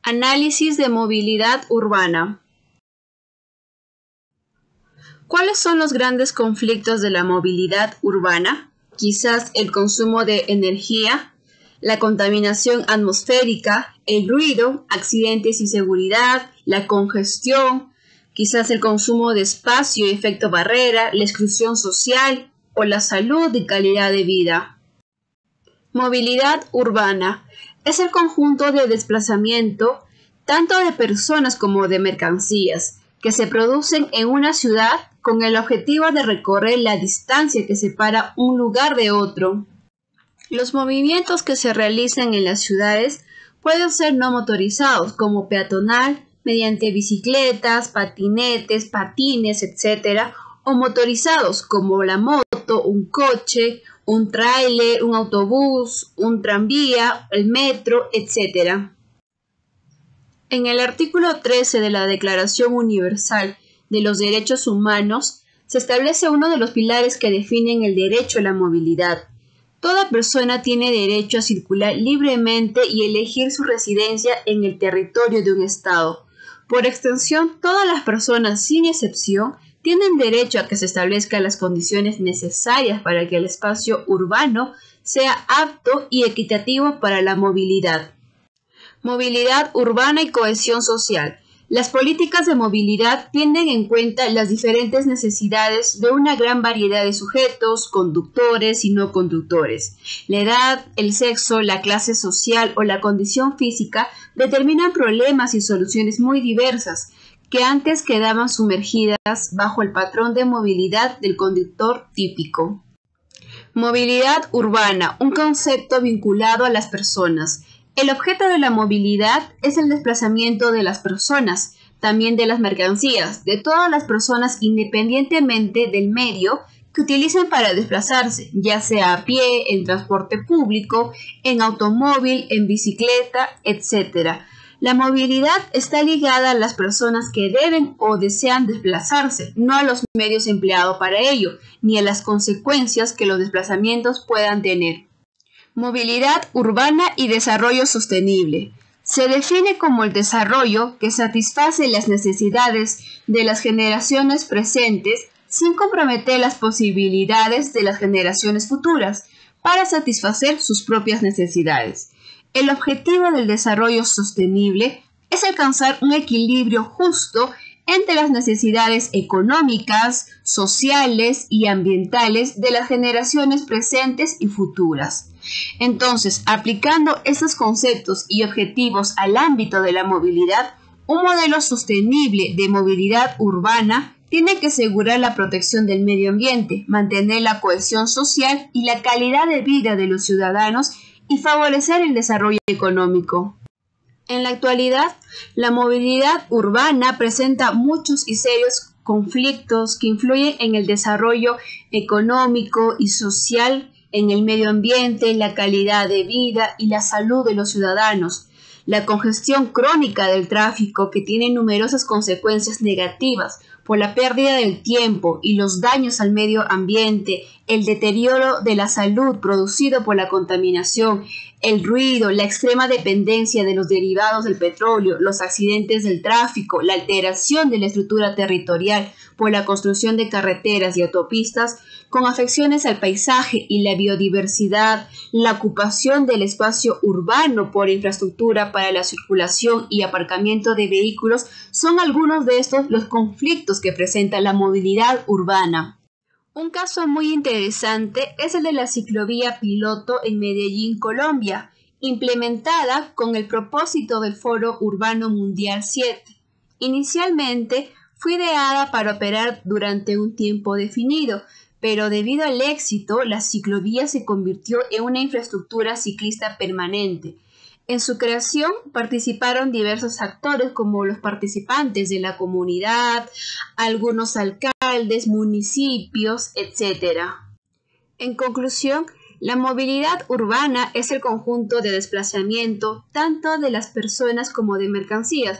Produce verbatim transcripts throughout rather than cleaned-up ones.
Análisis de movilidad urbana. ¿Cuáles son los grandes conflictos de la movilidad urbana? Quizás el consumo de energía, la contaminación atmosférica, el ruido, accidentes y seguridad, la congestión, quizás el consumo de espacio y efecto barrera, la exclusión social o la salud y calidad de vida. Movilidad urbana es el conjunto de desplazamiento tanto de personas como de mercancías que se producen en una ciudad con el objetivo de recorrer la distancia que separa un lugar de otro. Los movimientos que se realizan en las ciudades pueden ser no motorizados, como peatonal, mediante bicicletas, patinetes, patines, etcétera, o motorizados, como la moto, un coche, un tráiler, un autobús, un tranvía, el metro, etcétera. En el artículo trece de la Declaración Universal de los Derechos Humanos se establece uno de los pilares que definen el derecho a la movilidad. Toda persona tiene derecho a circular libremente y elegir su residencia en el territorio de un estado. Por extensión, todas las personas, sin excepción, tienen derecho a que se establezcan las condiciones necesarias para que el espacio urbano sea apto y equitativo para la movilidad. Movilidad urbana y cohesión social. Las políticas de movilidad tienen en cuenta las diferentes necesidades de una gran variedad de sujetos, conductores y no conductores. La edad, el sexo, la clase social o la condición física determinan problemas y soluciones muy diversas que antes quedaban sumergidas bajo el patrón de movilidad del conductor típico. Movilidad urbana, un concepto vinculado a las personas. El objeto de la movilidad es el desplazamiento de las personas, también de las mercancías, de todas las personas independientemente del medio que utilicen para desplazarse, ya sea a pie, en transporte público, en automóvil, en bicicleta, etcétera. La movilidad está ligada a las personas que deben o desean desplazarse, no a los medios empleados para ello, ni a las consecuencias que los desplazamientos puedan tener. Movilidad urbana y desarrollo sostenible. Se define como el desarrollo que satisface las necesidades de las generaciones presentes sin comprometer las posibilidades de las generaciones futuras para satisfacer sus propias necesidades. El objetivo del desarrollo sostenible es alcanzar un equilibrio justo entre las necesidades económicas, sociales y ambientales de las generaciones presentes y futuras. Entonces, aplicando estos conceptos y objetivos al ámbito de la movilidad, un modelo sostenible de movilidad urbana tiene que asegurar la protección del medio ambiente, mantener la cohesión social y la calidad de vida de los ciudadanos y favorecer el desarrollo económico. En la actualidad, la movilidad urbana presenta muchos y serios conflictos que influyen en el desarrollo económico y social, en el medio ambiente, la calidad de vida y la salud de los ciudadanos. La congestión crónica del tráfico, que tiene numerosas consecuencias negativas por la pérdida del tiempo y los daños al medio ambiente, el deterioro de la salud producido por la contaminación, el ruido, la extrema dependencia de los derivados del petróleo, los accidentes del tráfico, la alteración de la estructura territorial por la construcción de carreteras y autopistas, con afecciones al paisaje y la biodiversidad, la ocupación del espacio urbano por infraestructura para la circulación y aparcamiento de vehículos, son algunos de estos los conflictos que presenta la movilidad urbana. Un caso muy interesante es el de la ciclovía piloto en Medellín, Colombia, implementada con el propósito del Foro Urbano Mundial siete. Inicialmente fue ideada para operar durante un tiempo definido, pero debido al éxito, la ciclovía se convirtió en una infraestructura ciclista permanente. En su creación participaron diversos actores como los participantes de la comunidad, algunos alcaldes, municipios, etcétera. En conclusión, la movilidad urbana es el conjunto de desplazamiento tanto de las personas como de mercancías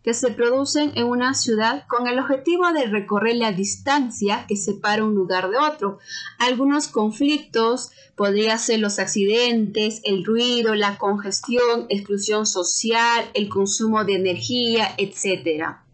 que se producen en una ciudad con el objetivo de recorrer la distancia que separa un lugar de otro. Algunos conflictos podrían ser los accidentes, el ruido, la congestión, exclusión social, el consumo de energía, etcétera.